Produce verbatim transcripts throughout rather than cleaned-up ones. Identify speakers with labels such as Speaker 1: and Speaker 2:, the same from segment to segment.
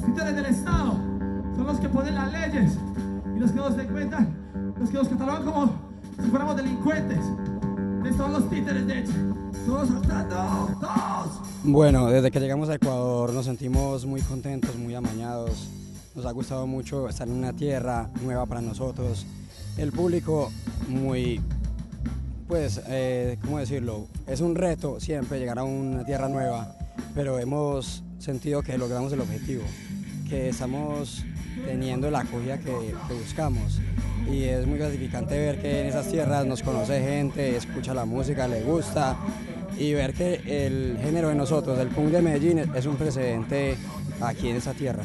Speaker 1: títeres del Estado son los que ponen las leyes y los que nos cuentan, los que nos catalogan como si fuéramos delincuentes. Son los títeres de hecho. Todos saltando, todos.
Speaker 2: Bueno, desde que llegamos a Ecuador nos sentimos muy contentos, muy amañados. Nos ha gustado mucho estar en una tierra nueva para nosotros. El público muy, pues, eh, ¿cómo decirlo? Es un reto siempre llegar a una tierra nueva, pero hemos sentido que logramos el objetivo, que estamos teniendo la acogida que, que buscamos. Y es muy gratificante ver que en esas tierras nos conoce gente, escucha la música, le gusta, y ver que el género de nosotros, el punk de Medellín, es un precedente aquí en esa tierra.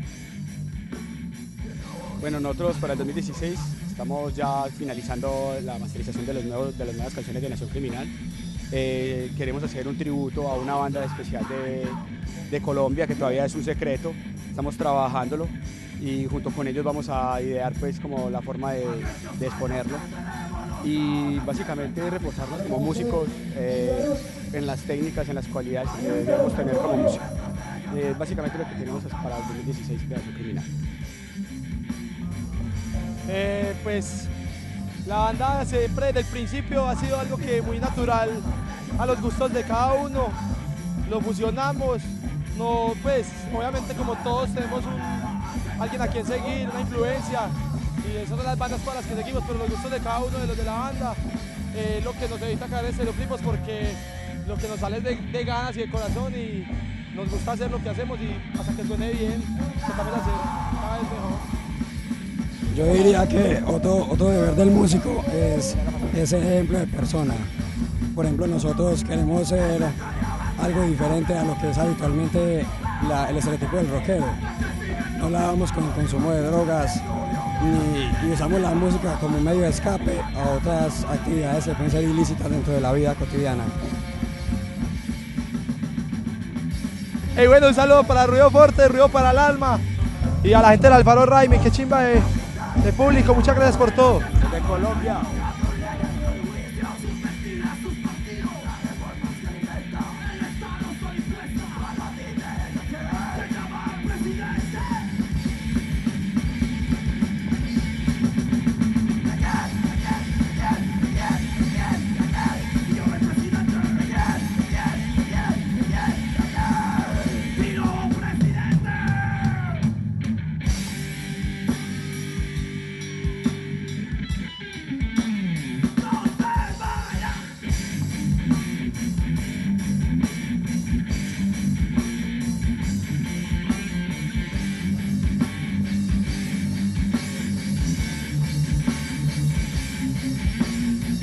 Speaker 3: Bueno, nosotros para el dos mil dieciséis estamos ya finalizando la masterización de, los nuevos, de las nuevas canciones de Nación Criminal. Eh, queremos hacer un tributo a una banda especial de, de Colombia que todavía es un secreto, estamos trabajándolo y junto con ellos vamos a idear pues como la forma de, de exponerlo y básicamente reforzarnos como músicos eh, en las técnicas, en las cualidades que debemos tener como músicos. Eh, básicamente lo que tenemos para el dos mil dieciséis de Nación Criminal.
Speaker 4: Eh, pues la banda siempre desde el principio ha sido algo que muy natural a los gustos de cada uno, lo fusionamos, no, pues obviamente como todos tenemos un, alguien a quien seguir, una influencia y esas son las bandas para las que seguimos, pero los gustos de cada uno de los de la banda, eh, lo que nos evita caer en estereotipos porque lo que nos sale es de, de ganas y de corazón y nos gusta hacer lo que hacemos y hasta que suene bien, tratamos de hacer cada vez mejor.
Speaker 2: Yo diría que otro, otro deber del músico es ese ejemplo de persona. Por ejemplo, nosotros queremos ser algo diferente a lo que es habitualmente la, el estereotipo del rockero. No la damos con el consumo de drogas ni, y usamos la música como un medio de escape a otras actividades que pueden ser ilícitas dentro de la vida cotidiana.
Speaker 4: Hey, bueno, un saludo para Ruido Forte, Ruido para el Alma y a la gente del Alfaro Raimi, qué chimba de... de público, muchas gracias por todo.
Speaker 3: De Colombia.